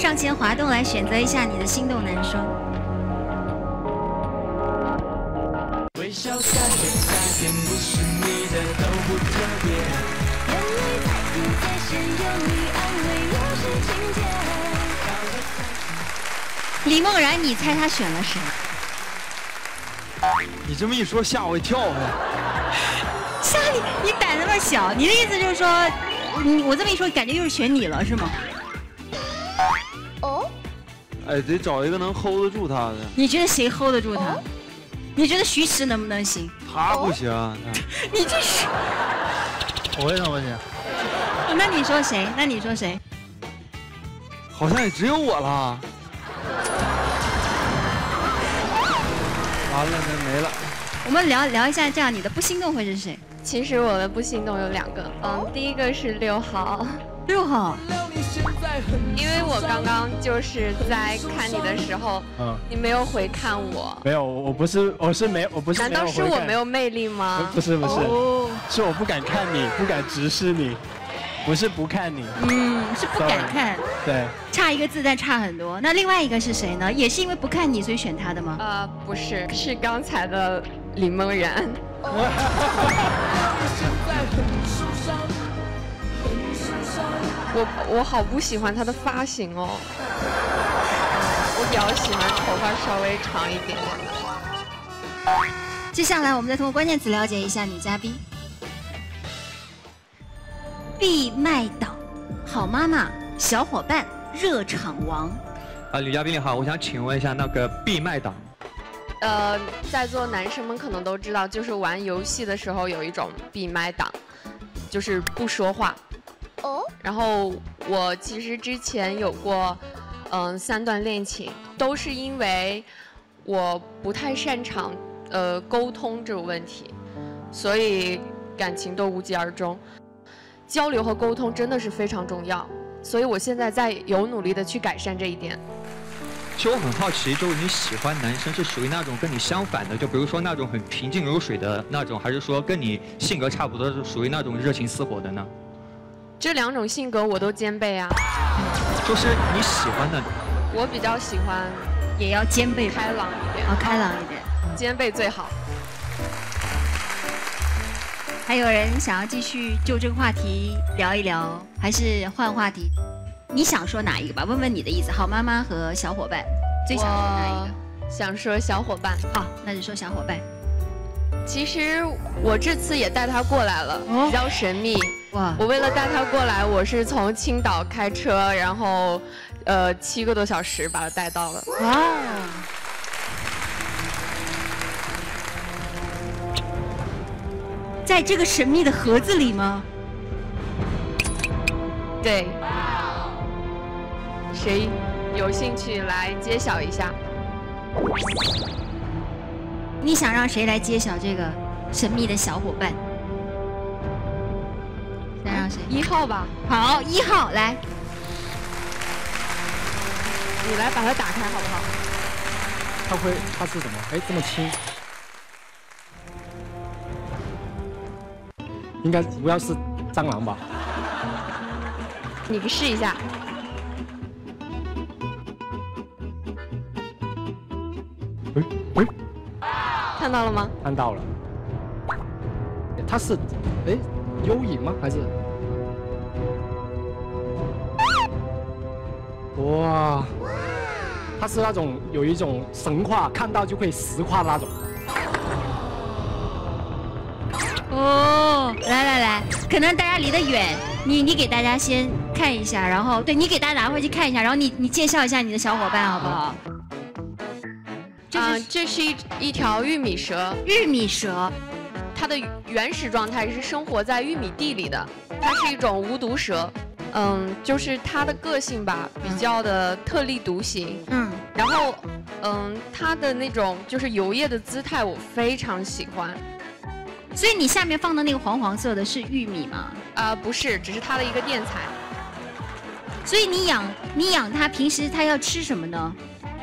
上前滑动来选择一下你的心动男生。 微笑改变不是你的都不特别。眼泪再苦再深，有你安慰又是情节。 李梦然，你猜他选了谁？ 你这么一说，吓我一跳呀！ 吓你胆那么小，你的意思就是说，我这么一说，感觉又是选你了，是吗？ 哦。 哎，得找一个能 hold 得住他的。 你觉得谁 hold 得住他？你觉得徐迟能不能行？ 他不行。 你这是？ 我为什么不行？ 那你说谁？那你说谁？ 好像也只有我了。完了，那没了。 我们聊一下，这样你的不心动会是谁？ 其实我的不心动有2个，第一个是6号 ，6号， 因为我刚刚就是在看你的时候，你没有回看我。 没有，我不是没有回看。 难道是我没有魅力吗？ 不是，是我不敢看你，不敢直视你，不是不看你。 是不敢看。 对。 差一个字，但差很多。那另外一个是谁呢？也是因为不看你，所以选他的吗？ 不是，是刚才的李梦然。我好不喜欢他的发型哦，我比较喜欢头发稍微长一点。 接下来我们再通过关键词了解一下女嘉宾。闭麦党、好妈妈、小伙伴、热场王。 女嘉宾你好，我想请问一下那个闭麦党。 在座男生们可能都知道，就是玩游戏的时候有一种闭麦党，就是不说话。 哦。 然后我其实之前有过，3段恋情，都是因为我不太擅长沟通这个问题，所以感情都无疾而终。交流和沟通真的是非常重要，所以我现在在有努力的去改善这一点。 其实我很好奇，就是你喜欢男生是属于那种跟你相反的，就比如说那种很平静如水的那种，还是说跟你性格差不多，是属于那种热情似火的呢？ 这2种性格我都兼备啊。 就是你喜欢的。 我比较喜欢， 也要兼备， 开朗一点。 开朗一点， 兼备最好。 还有人想要继续就这个话题聊一聊，还是换话题？你想说哪一个吧？问问你的意思。好妈妈和小伙伴，最想说哪一个？ 想说小伙伴。 好，那就说小伙伴。 其实我这次也带他过来了，比较神秘。 哇！ 我为了带他过来，我是从青岛开车，然后7个多小时把他带到了。 哇！在这个神秘的盒子里吗？ 对。谁有兴趣来揭晓一下？ 你想让谁来揭晓这个神秘的小伙伴？想让谁 ？1号吧。 好，1号来。 你来把它打开好不好？ 它是什么？哎，这么轻。应该不要是蟑螂吧？ 你试一下。看到了吗？ 看到了。它是，幽影吗？还是？哇！它是那种有一种神话，看到就可以石化那种。 哦，来，可能大家离得远，你给大家先看一下，然后对你给大家拿回去看一下，然后你介绍一下你的小伙伴好不好？ 这是一条玉米蛇。 玉米蛇， 它的原始状态是生活在玉米地里的，它是一种无毒蛇。就是它的个性吧，比较的特立独行。然后它的那种就是游曳的姿态，我非常喜欢。 所以你下面放的那个黄色的是玉米吗？ 不是，只是它的一个垫材。 所以你养它，平时它要吃什么呢？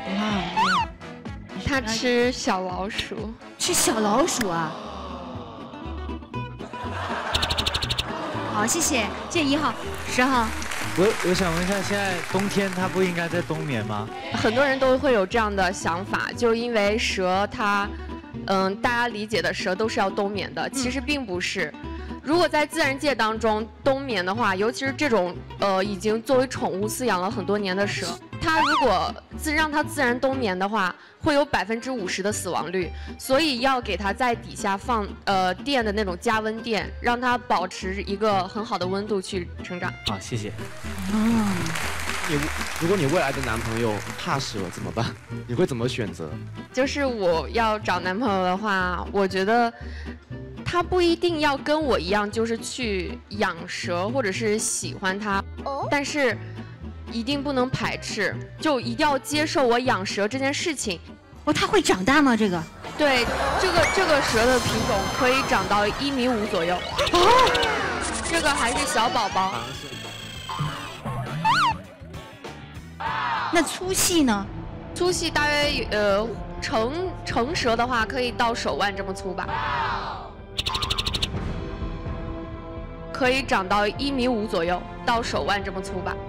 它吃小老鼠。 吃小老鼠啊？好，谢谢1号、10号。 我想问一下，现在冬天它不应该在冬眠吗？ 很多人都会有这样的想法，就因为蛇它，大家理解的蛇都是要冬眠的，其实并不是。如果在自然界当中冬眠的话，尤其是这种已经作为宠物饲养了很多年的蛇，它如果让它自然冬眠的话，会有50%的死亡率，所以要给它在底下放电的那种加温垫，让它保持一个很好的温度去成长。 啊，谢谢。 如果你未来的男朋友怕蛇怎么办？你会怎么选择？ 就是我要找男朋友的话，我觉得他不一定要跟我一样，就是去养蛇或者是喜欢它，但是一定不能排斥，就一定要接受我养蛇这件事情。 它会长大吗？这个？ 对，这个蛇的品种可以长到1.5米左右。这个还是小宝宝。 那粗细呢？ 粗细大约成蛇的话，可以到手腕这么粗吧。可以长到1.5米左右，到手腕这么粗吧。